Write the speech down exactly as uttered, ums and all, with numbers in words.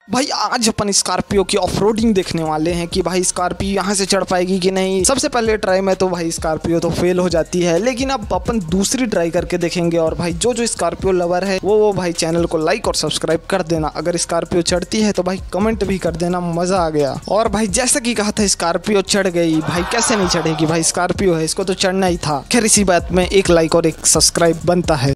भाई आज अपन स्कॉर्पियो की ऑफरोडिंग देखने वाले हैं कि भाई स्कॉर्पियो यहाँ से चढ़ पाएगी कि नहीं। सबसे पहले ट्राई में तो भाई स्कॉर्पियो तो फेल हो जाती है, लेकिन अब अपन दूसरी ट्राई करके देखेंगे। और भाई जो जो स्कॉर्पियो लवर है वो वो भाई चैनल को लाइक और सब्सक्राइब कर देना। अगर स्कॉर्पियो चढ़ती है तो भाई कमेंट भी कर देना, मजा आ गया। और भाई जैसा कि कहा था स्कॉर्पियो चढ़ गई, भाई कैसे नहीं चढ़ेगी, भाई स्कॉर्पियो है, इसको तो चढ़ना ही था। खैर इसी बात में एक लाइक और एक सब्सक्राइब बनता है।